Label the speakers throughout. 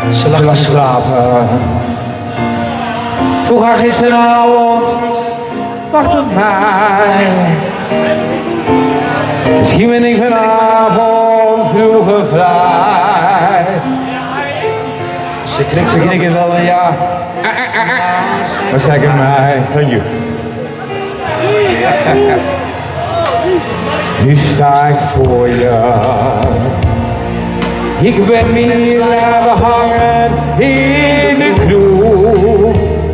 Speaker 1: Ze lag te slapen. Vroeg haar gisteravond, wacht op mij. Misschien ben ik vanavond vroeger vrij. Ze knikken wel een ja. Maar zeg het mij.
Speaker 2: Thank you.
Speaker 1: Nu sta ik voor je. Ik ben hier blijven hangen in de kroeg.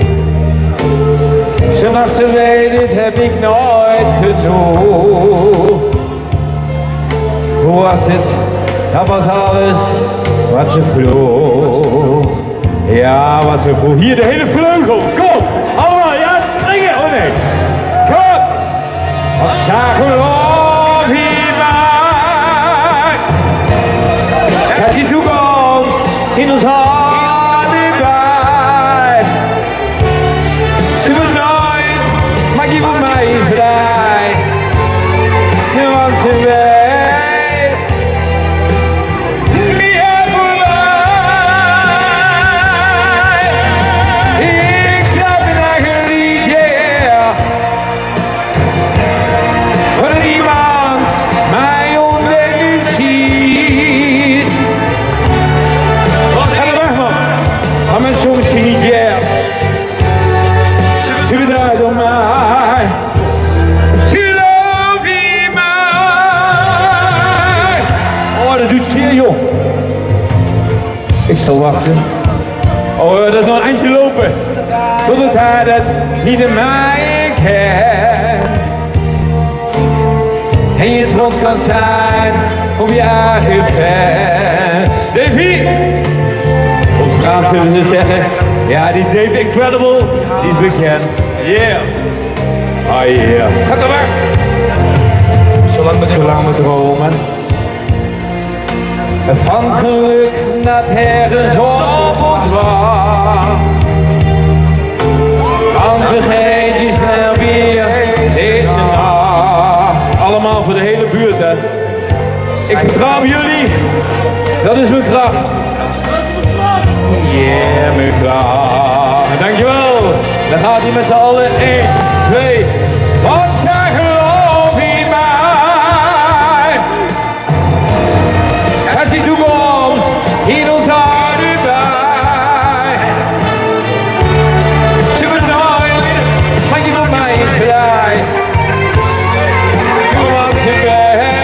Speaker 1: Zoals ze weet, dit heb ik nooit gezocht. Hoe was het? Dat was alles wat ze vroeg. Ja, wat ze vroeg.
Speaker 2: Hier de hele vleugel. Kom. Allemaal. Ja, springen. Oh nee. Kom.
Speaker 1: Wat zagen we op hierbij? Zet die toekomst in ons hart bij. Ze wil nooit, maak je voor mij vrij. Want ze weet, meer voor mij. Ik schrijf een eigen liedje. Wanneer iemand mij onwetend ziet. Ga er weg man, ga mijn soms niet yeah. Ze bedraait om mij. Ze loopt in mij. Oh, dat doet zeer joh. Ik zal wachten. Oh, dat is nog een eindje lopen. Totdat hij dat niet in mij kent. En je trots kan zijn op je eigen fans. Davy! Op straat zullen ze zeggen, ja die Dave Incredible, die is bekend. Yeah! Oh yeah! Gaat er weg! Zolang we dromen. Van geluk dat ergens op ons wacht. Dan vergeet je snel weer deze nacht. Allemaal voor de hele buurt hè. Ik vertrouw op jullie. Dat is mijn kracht. Yeah, mijn kracht. Dankjewel. Dan gaat hij met z'n allen. 1, 2. Want zij gelooft in mij. Er is die toekomst in ons hart bij. Ze wordt nooit, maar je moet mij vrij. Doe wat ze weet.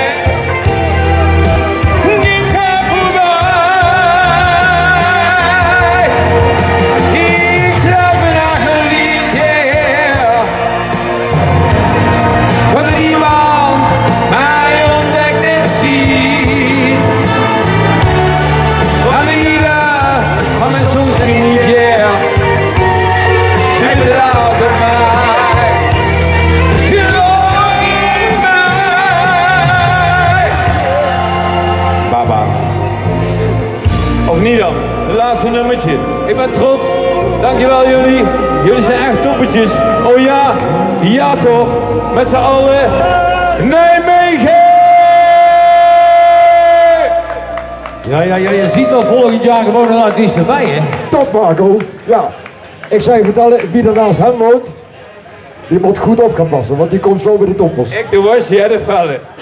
Speaker 1: Ik ga voorbij. Ik schrijf mijn eigen liedje. Wanneer iemand mij ontdekt en ziet. Van mijn soms niet, yeah. Ze bedraagt op mij. Geloof in mij. Baba. Of niet dan? Het laatste nummertje. Ik ben trots. Dankjewel jullie. Jullie zijn echt toppetjes. Oh ja. Ja toch. Met z'n allen. Nijmegen!
Speaker 3: Ja, je ziet wel volgend jaar gewoon een artiest erbij, hè?
Speaker 4: Top Marco, ja. Ik zou je vertellen, wie er naast hem woont, die moet goed op gaan passen, want die komt zo bij de toppers.
Speaker 1: Ik doe was, jij de vallen.